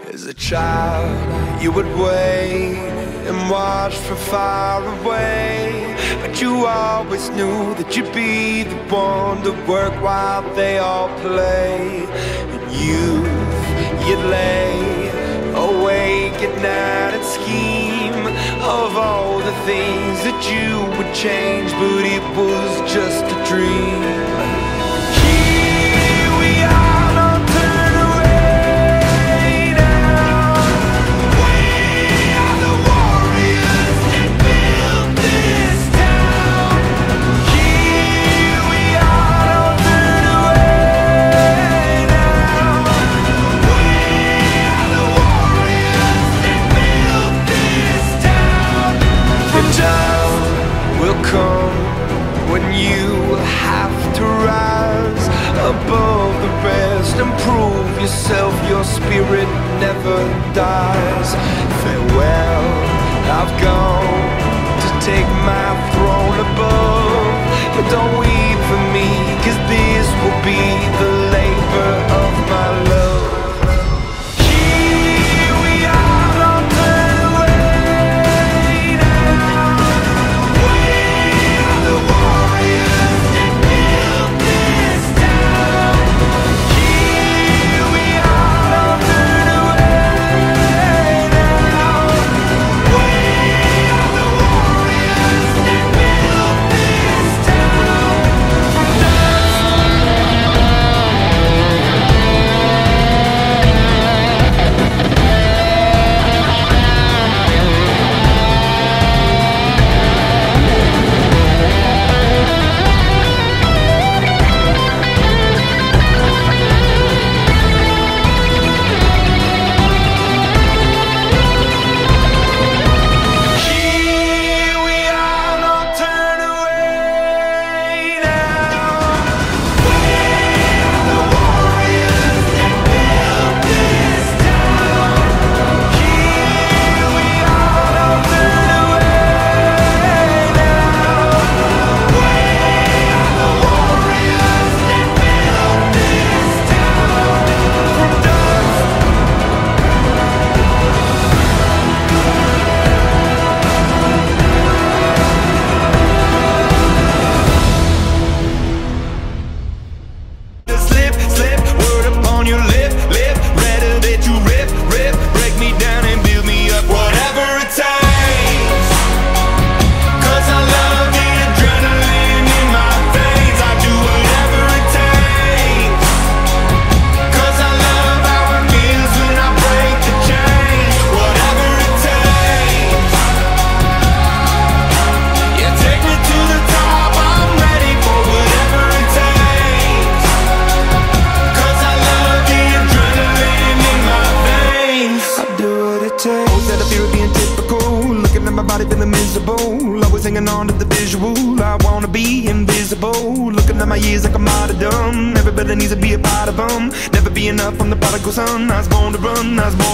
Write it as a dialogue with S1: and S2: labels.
S1: As a child, you would wait and watch from far away, but you always knew that you'd be the one to work while they all play. In youth, you'd lay awake at night and scheme of all the things that you would change, but it was just a dream. When you have to rise above the rest and prove yourself, your spirit never dies. Farewell, I've gone to take my throne above, but don't weep for me, 'cause this will be the labor of my love. Hanging on to the visual, I wanna be invisible. Looking at my years like I'm martyrdom. Everybody needs to be a part of them. Never be enough from the prodigal son. I was born to run, I was born